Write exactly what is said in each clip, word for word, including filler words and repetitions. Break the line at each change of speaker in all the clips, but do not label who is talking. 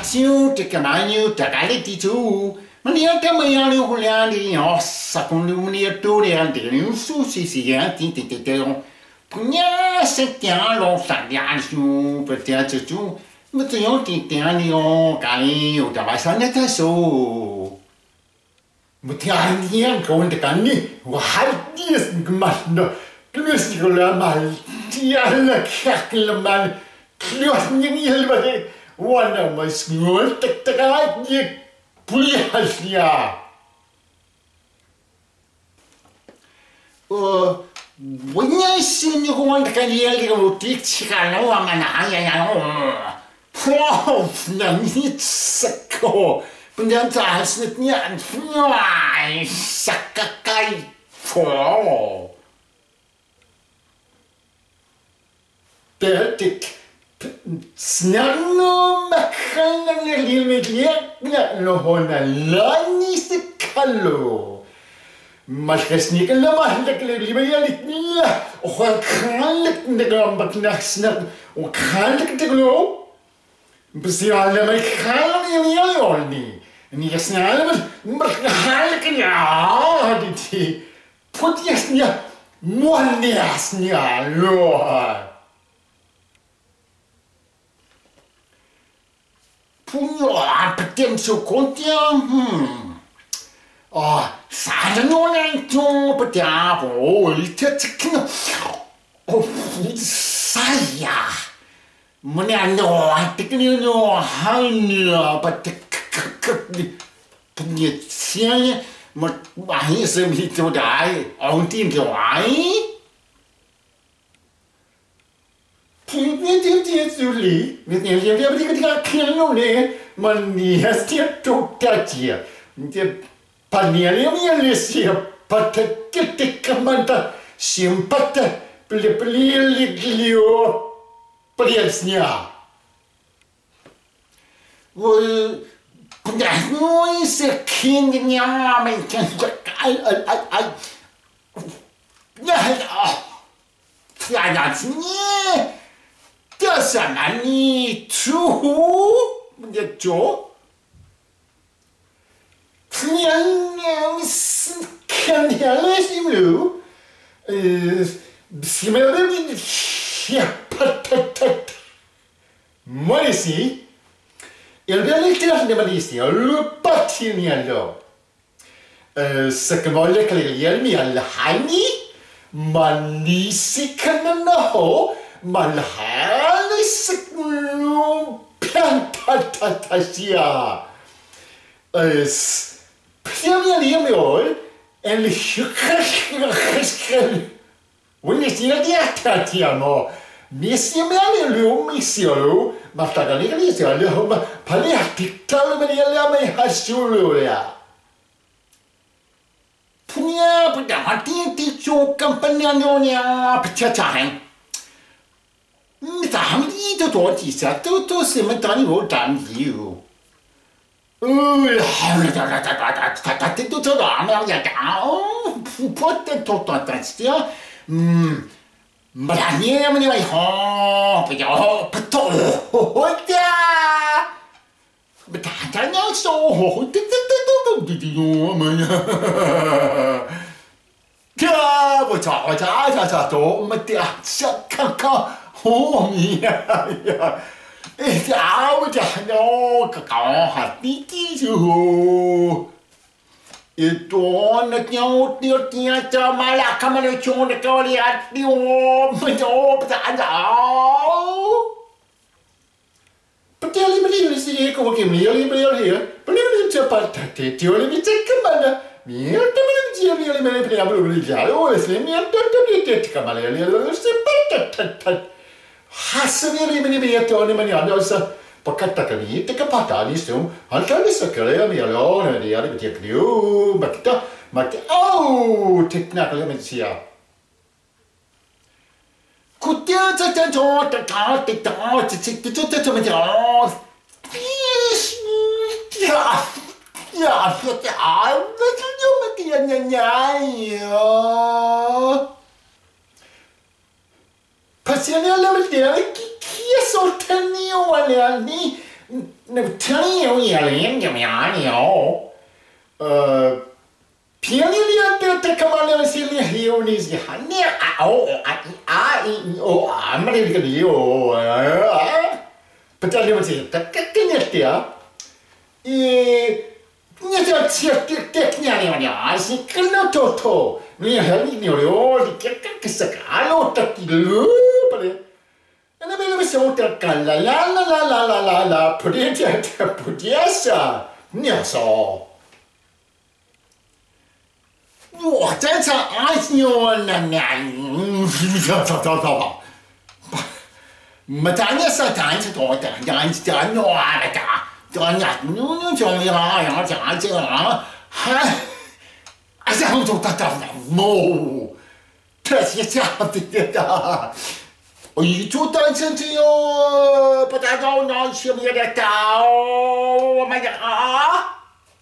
siêu thì cái mà nhiều tất cả đi chú mà nếu cái mà nhiều nhiều hồi là đi nhỏ sắc con nhiều nhiều tu đi ăn thì nhiều số xí xí ăn thì thì thì thì punya sekian lo saja su percaya cucu betul ti tiang ni o kali udah bahasa ni tak so betul ni yang kau nak kan ni wah dia segemas no kelas sekolah mal dia nak kak leman kelas ni ni lepas wana mas ngol tak tak dia kuliah dia oh Wanya sini kawan tekan dia lagi roti cikgu mana ya ya oh, wow, nanti sekko, penjajah sebenarnya wah, sakakai, wow, detik, senang makan yang limit lihat lihat lohona lani sekalo. Mas kesni kan lemah lek lek lima yalik ni lah. Orang kan lek negara baknak snap. Orang kan lek teglo. Besial lemah kan ni ni ni. Ni kesni alam berkan lek ni ah di ti. Putiasnya muaniasnya loh. Punya apa tem sukontia hmm. Oh, saya orang itu berapa? Oh, itu ceknya. Oh, saya. Mana no, tekniknya no, hanya pada punya siapa? Macam sebegitu dah. Orang tinggal ai. Punya dia dia suli. Dia dia dia dia dia kena ni. Mania setiap tu dia. Dia Panialia mia sia pata ketika manta simpata peli peli liglio priasnya. Well, punya noi sekingnya macam al al al al. Ya ah, tiada ni. Dia sana ni tu punya jo. Yang yang kan dia lagi mulu, si mana ni siapa tak Malaysia, il vient lepas de Malaysia, lupa sini alo, sekarang kalau dia ni al hani, Malaysia kan naho, Malaysia sekarang pantatasia, Premier League mjol, en lyckas Unisina dieta tiamo. Misi mele lu misiolo, ma tagali galisia lu ma paliati tal mele me hasulu ya. Punya pada hati ticu kampanye-nya pecah-pecahan. Kita hamdi itu tuh tisah tuh tuh sementara itu dan you. Uh, itu tu dah macam oh, potet tu tu tu hmm, berani ni macam oh, betul betul, oh dia, betul tanya so, tu tu tu tu tu tu mana, dia betul betul betul tu mesti acak kau, oh ya ya. Eh, tahu dah no, kau hati tu. Itu anaknya dia dia cuma kamu cuma kau lihat dia, macam apa ada. Betul ni beli ni sih, kau mungkin beli beli beli ya. Beli beli cepat, tapi dia lebih cek mana. Mian tu beli dia beli beli beli beli beli jauh. Oh, sih mian tu tu beli cek mana ya, lalu cepat. Hasilnya ni ni ni tu ni ni ada usah pakai tak ni, tak patah ni sem. Halkan ni sekarang ni ada ni ada betul keliu. Makita makita oh teknik kalau macam kutia macam tu tak tak tak tak cik tu tu tu macam ya ya kita ada tu macam nyanyi ya. Pasiennya lama dia, kia sultan ni awalnya ni, 那天有也连怎么样呢？呃，平日里的这个嘛，那些里有那些哈，你啊哦啊啊哦啊，没得这个理由啊，不知道你们这这这这那点，诶，你这这这这这样的嘛，是跟那头头，你还你牛牛，你这这个是干了这个了不嘞？那边那边小点干啦啦啦啦啦啦啦啦，不点点点不点啥，你要说。我在这哎呦那那，走走走走吧，没当年是当时多的，当时这牛啊那个，这牛牛牛重要呀，然后这样这样，还，哎呀，我都打打打，冇，这些家伙的的，我一做单身这哟，不打到那什么的高，我们讲啊。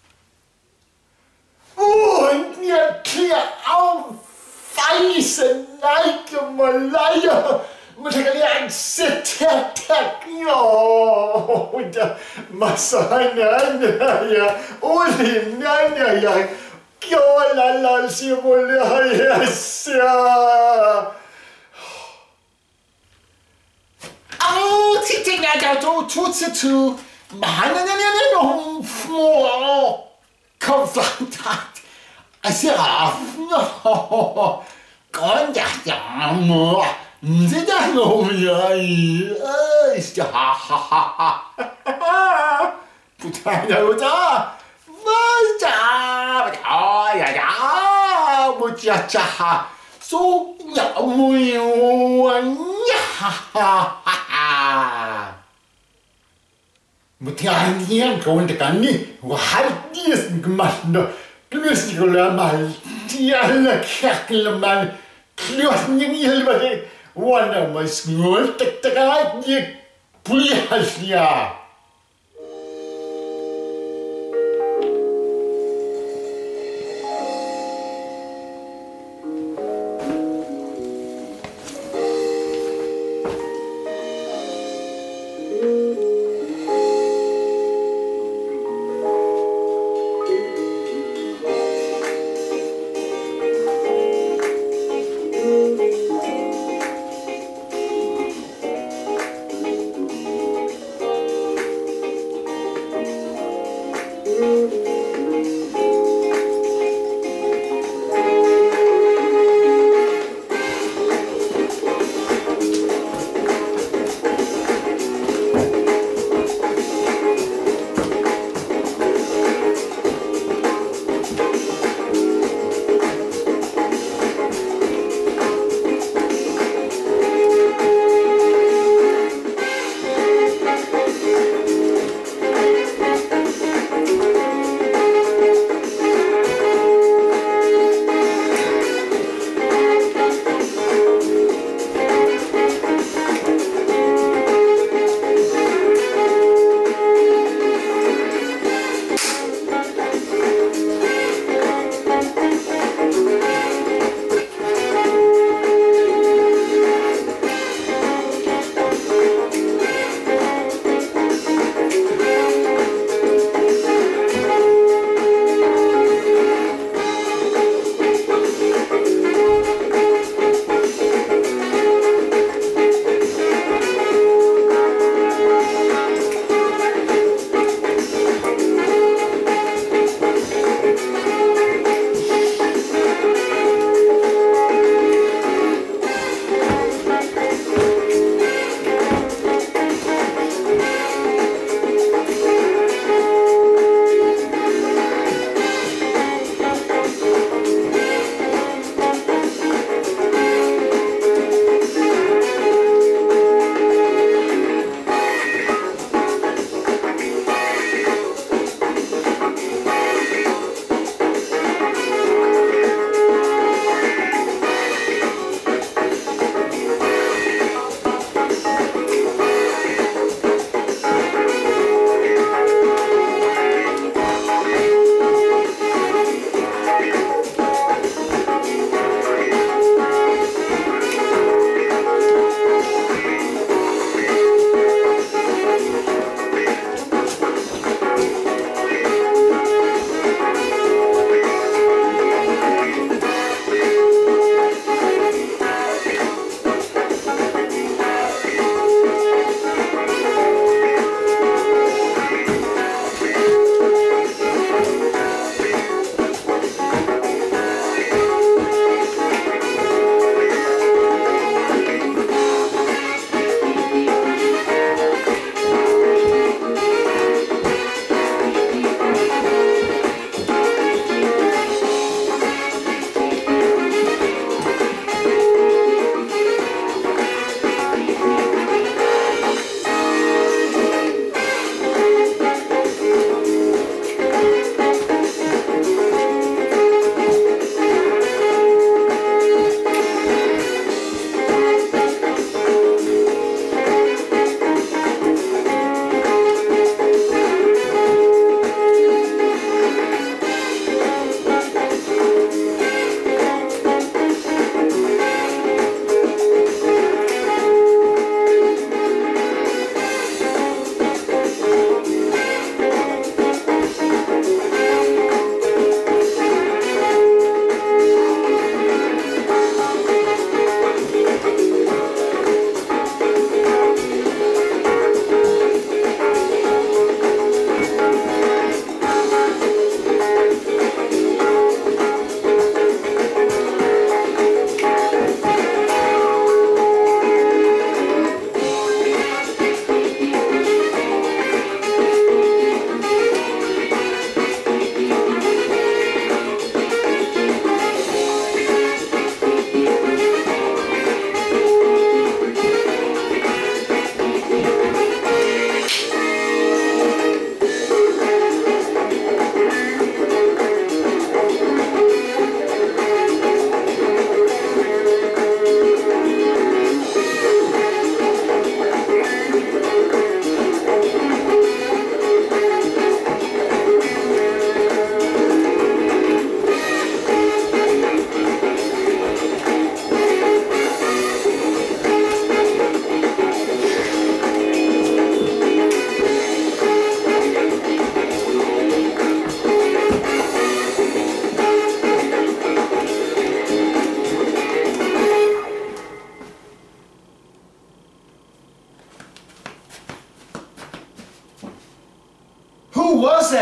我你天啊！翻身来个么来呀！我这个脸色太太哟！我的妈啥奶奶呀！我的奶奶呀！叫我来来是不了呀下！哦，这这那叫做出吃吃，妈那那那那种我。靠饭他，哎呀，哦，干家家么？唔知在弄呀？哎呀，哈哈哈哈哈！不谈了，我咋？我咋？哎呀呀，我家家哈，说要没有啊呀哈哈哈！我天天跟我这个你，我还你是个嘛呢？你是个了嘛？天了看了嘛？了你你了嘛的？我那么是我这这个你不厉害呀？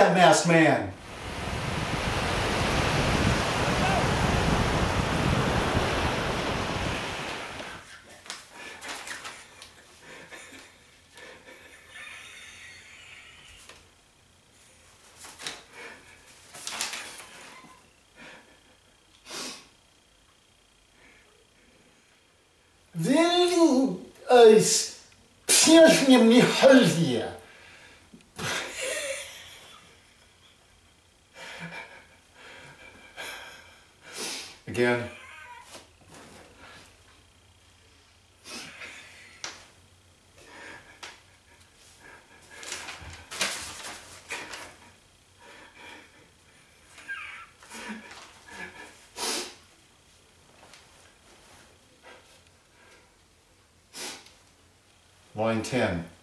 that masked man?
Will euch Pirschen im Höll hier.
Again. Line ten.